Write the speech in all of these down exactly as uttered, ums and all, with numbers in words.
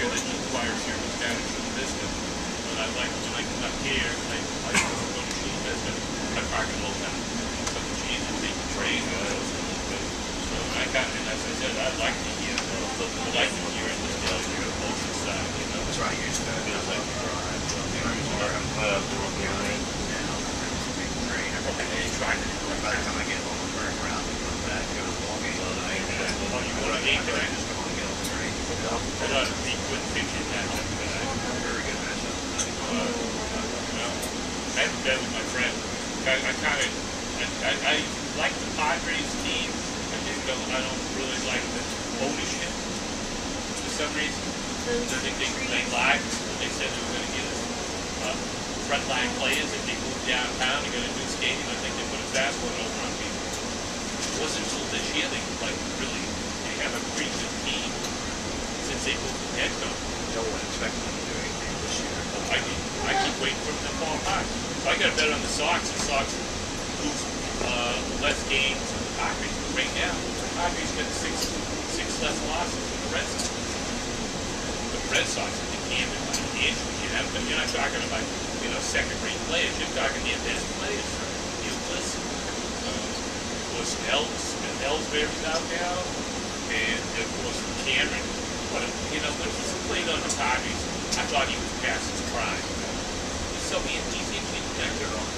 figure that he requires service down in Chula Vista. But I like, when I come up here, I, I go to Chula Vista, I park in Old Town. So the cheese and take the train, uh, so I kind of, and as I said, I'd like to hear, I'd like to hear in this deal, you're the closest side, you know. That's right, used to Feels like you drive. I'm glad I'm doing the rain. Now, it's a big train. Okay, they try to. By the time I get home, I'm turning around and come back, go to the ball game. Oh, you want to game tonight? I just want to get on the train. I thought it'd be good pitching matchup tonight. Very good matchup. Uh, you know, I haven't been with my friend. I, I kind of, I, I, I like the Padres team. I just don't, I don't really like the ownership for some reason. I think they, they lied when they said they were going to get us uh, frontline players if they moved downtown to get a new stadium. I think they put a fast one over on people. It wasn't until this year they like really they have a pretty good team since they moved to Petco. No one expected them to do anything this year. I keep, I keep waiting for them to fall apart. So I got to bet on the Sox. The Sox lose uh, less games than the Padres. But right now, the Padres got six six less losses than the Red Sox. The Red Sox, I think, can't be an issue. You know, but you're not talking about you know second-rate players. You're talking their best players. Euclid, uh, of course, Els, Ellsbury's out now, and of course Cameron. But you know, when he's played on the Padres, I thought he was past his prime. He's so he, he's easily connected on.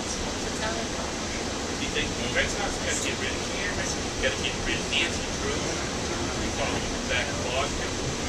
You think the Red Sox got to get rid of Cameron? Got to get rid of Nancy Drew? We probably back in Boston.